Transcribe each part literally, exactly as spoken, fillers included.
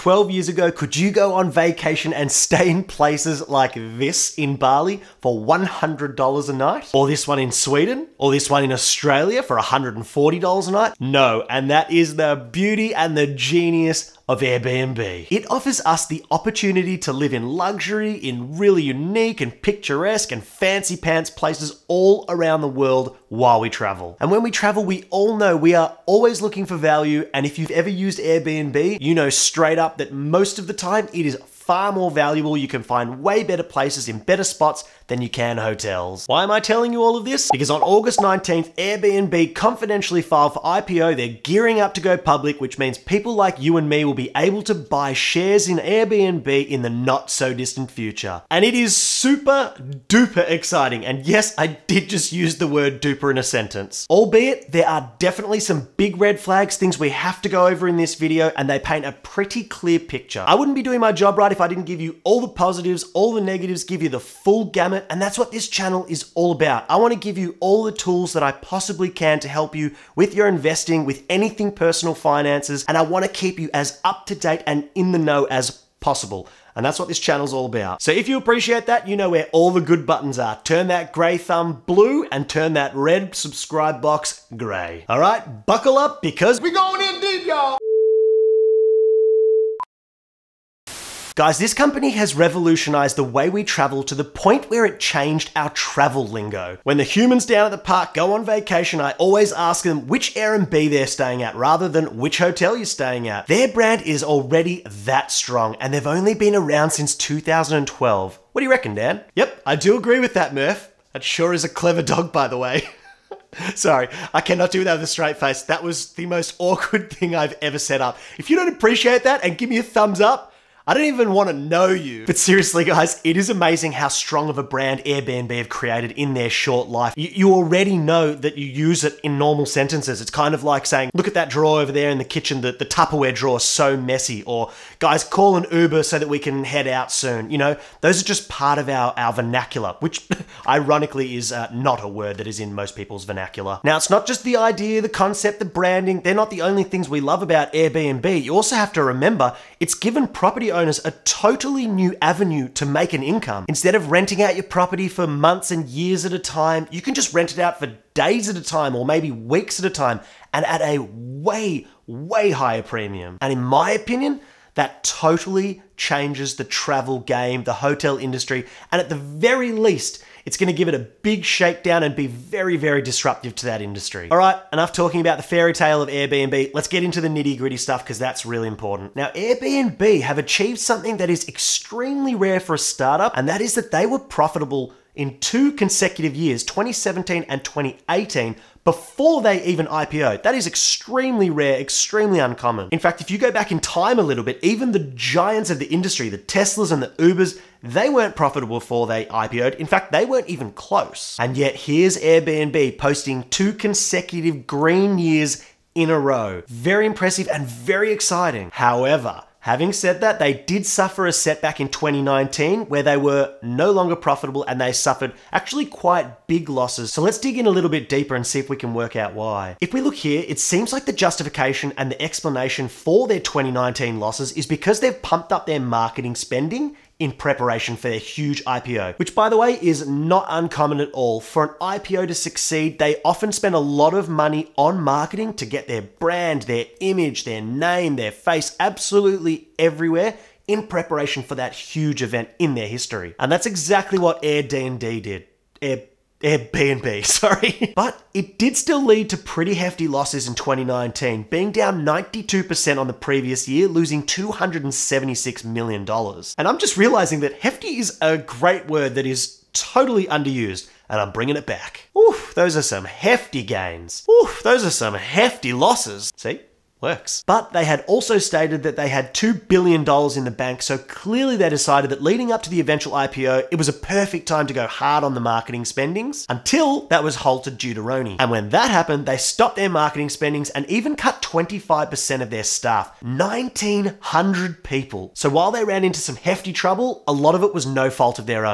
twelve years ago, could you go on vacation and stay in places like this in Bali for one hundred dollars a night? Or this one in Sweden? Or this one in Australia for one hundred forty dollars a night? No, and that is the beauty and the genius of Airbnb. It offers us the opportunity to live in luxury, in really unique and picturesque and fancy pants places all around the world while we travel. And when we travel, we all know we are always looking for value, and if you've ever used Airbnb, you know straight up that most of the time it is far more valuable. You can find way better places in better spots than you can hotels. Why am I telling you all of this? Because on August nineteenth, Airbnb confidentially filed for I P O. They're gearing up to go public, which means people like you and me will be able to buy shares in Airbnb in the not so distant future. And it is super duper exciting. And yes, I did just use the word duper in a sentence. Albeit, there are definitely some big red flags, things we have to go over in this video, and they paint a pretty clear picture. I wouldn't be doing my job right if I didn't give you all the positives, all the negatives, give you the full gamut, and that's what this channel is all about. I want to give you all the tools that I possibly can to help you with your investing, with anything personal finances, and I want to keep you as up to date and in the know as possible. And that's what this channel's all about. So if you appreciate that, you know where all the good buttons are. Turn that gray thumb blue and turn that red subscribe box gray. All right, buckle up because we going in deep, y'all. Guys, this company has revolutionized the way we travel to the point where it changed our travel lingo. When the humans down at the park go on vacation, I always ask them which Airbnb they're staying at rather than which hotel you're staying at. Their brand is already that strong, and they've only been around since two thousand twelve. What do you reckon, Dan? Yep, I do agree with that, Murph. That sure is a clever dog, by the way. Sorry, I cannot do that with a straight face. That was the most awkward thing I've ever set up. If you don't appreciate that and give me a thumbs up, I don't even want to know you. But seriously, guys, it is amazing how strong of a brand Airbnb have created in their short life. You, you already know that you use it in normal sentences. It's kind of like saying, look at that drawer over there in the kitchen, the, the Tupperware drawer is so messy. Or, guys, call an Uber so that we can head out soon. You know, those are just part of our, our vernacular, which ironically is uh, not a word that is in most people's vernacular. Now, it's not just the idea, the concept, the branding. They're not the only things we love about Airbnb. You also have to remember, it's given property owners a totally new avenue to make an income. Instead of renting out your property for months and years at a time, you can just rent it out for days at a time or maybe weeks at a time and at a way, way higher premium. And in my opinion, that totally changes the travel game, the hotel industry, and at the very least, it's going to give it a big shakedown and be very, very disruptive to that industry. All right, enough talking about the fairy tale of Airbnb. Let's get into the nitty gritty stuff because that's really important. Now, Airbnb have achieved something that is extremely rare for a startup, and that is that they were profitable in two consecutive years, twenty seventeen and twenty eighteen, before they even I P O'd. That is extremely rare, extremely uncommon. In fact, if you go back in time a little bit, even the giants of the industry, the Teslas and the Ubers, they weren't profitable before they I P O'd. In fact, they weren't even close. And yet here's Airbnb posting two consecutive green years in a row. Very impressive and very exciting. However, having said that, they did suffer a setback in twenty nineteen where they were no longer profitable and they suffered actually quite big losses. So let's dig in a little bit deeper and see if we can work out why. If we look here, it seems like the justification and the explanation for their twenty nineteen losses is because they've pumped up their marketing spending in preparation for their huge I P O, which by the way is not uncommon at all. For an I P O to succeed, they often spend a lot of money on marketing to get their brand, their image, their name, their face absolutely everywhere in preparation for that huge event in their history. And that's exactly what Airbnb did. Air Airbnb, sorry. But it did still lead to pretty hefty losses in twenty nineteen, being down ninety-two percent on the previous year, losing two hundred seventy-six million dollars. And I'm just realizing that hefty is a great word that is totally underused, and I'm bringing it back. Oof, those are some hefty gains. Oof, those are some hefty losses. See? Works. But they had also stated that they had two billion dollars in the bank, so clearly they decided that leading up to the eventual I P O, it was a perfect time to go hard on the marketing spendings, until that was halted due to Roni. And when that happened, they stopped their marketing spendings and even cut twenty-five percent of their staff, nineteen hundred people. So while they ran into some hefty trouble, a lot of it was no fault of their own.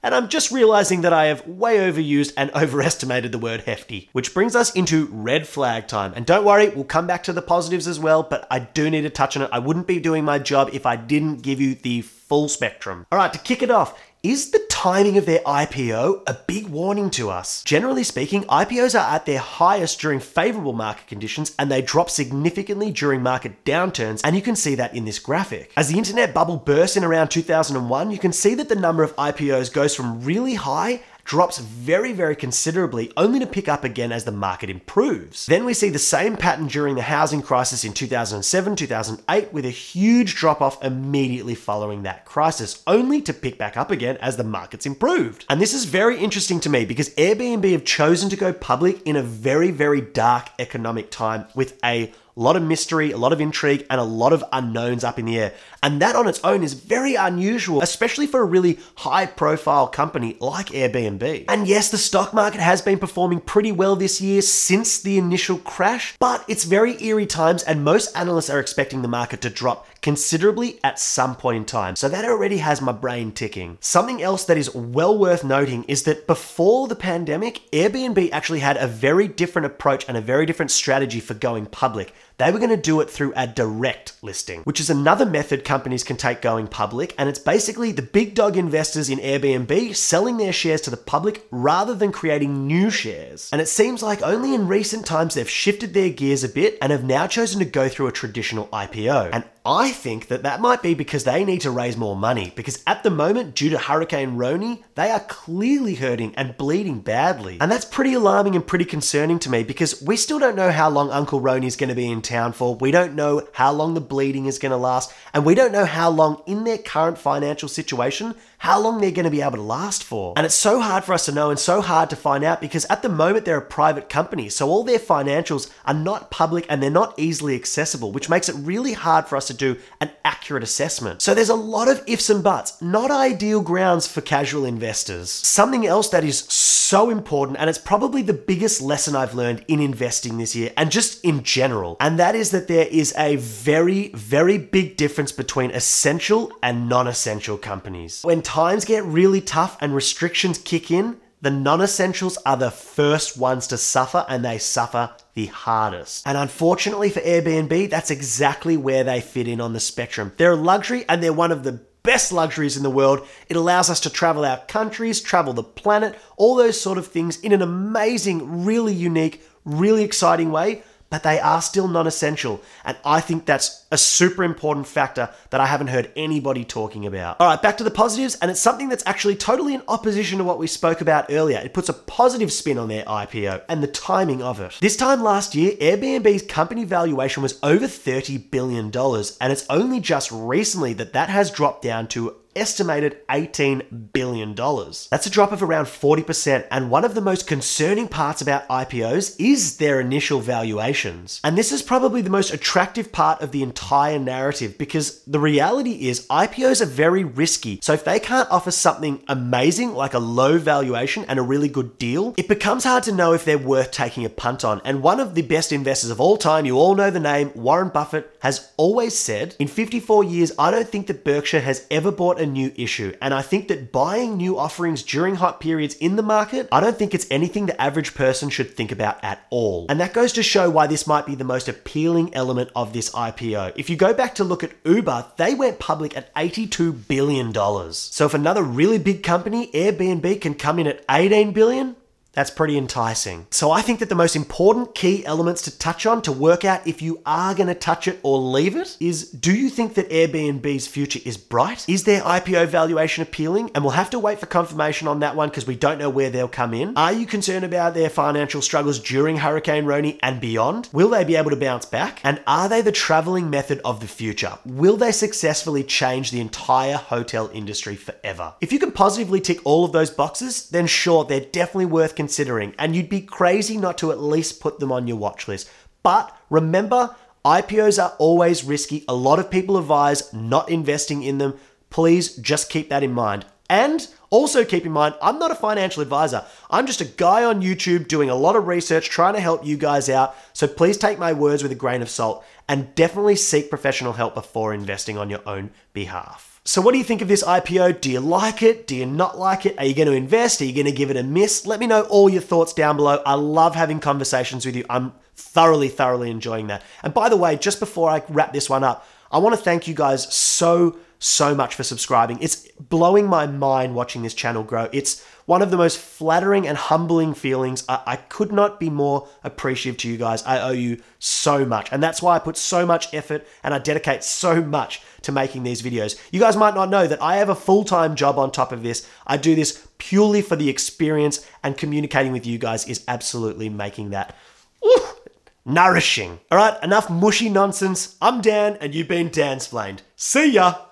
And I'm just realizing that I have way overused and overestimated the word hefty, which brings us into red flag time. And don't worry, we'll come back to the positives as well, but I do need to touch on it. I wouldn't be doing my job if I didn't give you the full spectrum. All right, to kick it off, is the timing of their I P O a big warning to us? Generally speaking, I P Os are at their highest during favorable market conditions, and they drop significantly during market downturns, and you can see that in this graphic. As the internet bubble burst in around two thousand one, you can see that the number of I P Os goes from really high, drops very, very considerably, only to pick up again as the market improves. Then we see the same pattern during the housing crisis in two thousand seven, two thousand eight, with a huge drop-off immediately following that crisis, only to pick back up again as the markets improved. And this is very interesting to me because Airbnb have chosen to go public in a very, very dark economic time with a A lot of mystery, a lot of intrigue, and a lot of unknowns up in the air. And that on its own is very unusual, especially for a really high-profile company like Airbnb. And yes, the stock market has been performing pretty well this year since the initial crash, but it's very eerie times, and most analysts are expecting the market to drop considerably at some point in time. So that already has my brain ticking. Something else that is well worth noting is that before the pandemic, Airbnb actually had a very different approach and a very different strategy for going public. They were going to do it through a direct listing, which is another method companies can take going public, and it's basically the big dog investors in Airbnb selling their shares to the public rather than creating new shares. And it seems like only in recent times they've shifted their gears a bit and have now chosen to go through a traditional I P O. And I think that that might be because they need to raise more money, because at the moment, due to Hurricane Roni, they are clearly hurting and bleeding badly. And that's pretty alarming and pretty concerning to me, because we still don't know how long Uncle Roni is going to be in town for. We don't know how long the bleeding is going to last, and we don't know how long in their current financial situation, how long they're going to be able to last for. And it's so hard for us to know and so hard to find out, because at the moment they're a private company, so all their financials are not public and they're not easily accessible, which makes it really hard for us to do an accurate assessment. So there's a lot of ifs and buts, not ideal grounds for casual investors. Something else that is so important, and it's probably the biggest lesson I've learned in investing this year and just in general, and that is that there is a very, very big difference between essential and non-essential companies. When times get really tough and restrictions kick in, the non-essentials are the first ones to suffer, and they suffer the hardest. And unfortunately for Airbnb, that's exactly where they fit in on the spectrum. They're a luxury, and they're one of the best luxuries in the world. It allows us to travel our countries, travel the planet, all those sort of things in an amazing, really unique, really exciting way. But they are still non-essential. And I think that's a super important factor that I haven't heard anybody talking about. All right, back to the positives, and it's something that's actually totally in opposition to what we spoke about earlier. It puts a positive spin on their I P O and the timing of it. This time last year, Airbnb's company valuation was over thirty billion dollars, and it's only just recently that that has dropped down to estimated eighteen billion dollars. That's a drop of around forty percent, and one of the most concerning parts about I P Os is their initial valuations. And this is probably the most attractive part of the entire narrative, because the reality is I P Os are very risky. So if they can't offer something amazing like a low valuation and a really good deal, it becomes hard to know if they're worth taking a punt on. And one of the best investors of all time, you all know the name, Warren Buffett, has always said, in fifty-four years, I don't think that Berkshire has ever bought a new issue. And I think that buying new offerings during hot periods in the market, I don't think it's anything the average person should think about at all. And that goes to show why this might be the most appealing element of this I P O. If you go back to look at Uber, they went public at eighty-two billion dollars. So if another really big company, Airbnb, can come in at eighteen billion dollars, that's pretty enticing. So I think that the most important key elements to touch on to work out if you are going to touch it or leave it is, do you think that Airbnb's future is bright? Is their I P O valuation appealing? And we'll have to wait for confirmation on that one because we don't know where they'll come in. Are you concerned about their financial struggles during Hurricane Roni and beyond? Will they be able to bounce back? And are they the traveling method of the future? Will they successfully change the entire hotel industry forever? If you can positively tick all of those boxes, then sure, they're definitely worth considering, and you'd be crazy not to at least put them on your watch list. But remember, I P Os are always risky. A lot of people advise not investing in them. Please just keep that in mind. And also keep in mind, I'm not a financial advisor. I'm just a guy on YouTube doing a lot of research, trying to help you guys out. So please take my words with a grain of salt and definitely seek professional help before investing on your own behalf. So what do you think of this I P O? Do you like it? Do you not like it? Are you going to invest? Are you going to give it a miss? Let me know all your thoughts down below. I love having conversations with you. I'm thoroughly, thoroughly enjoying that. And by the way, just before I wrap this one up, I want to thank you guys so, so much for subscribing. It's blowing my mind watching this channel grow. It's one of the most flattering and humbling feelings. I, I could not be more appreciative to you guys. I owe you so much. And that's why I put so much effort and I dedicate so much to making these videos. You guys might not know that I have a full-time job on top of this. I do this purely for the experience, and communicating with you guys is absolutely making that woo, nourishing. All right, enough mushy nonsense. I'm Dan and you've been Dansplained. See ya.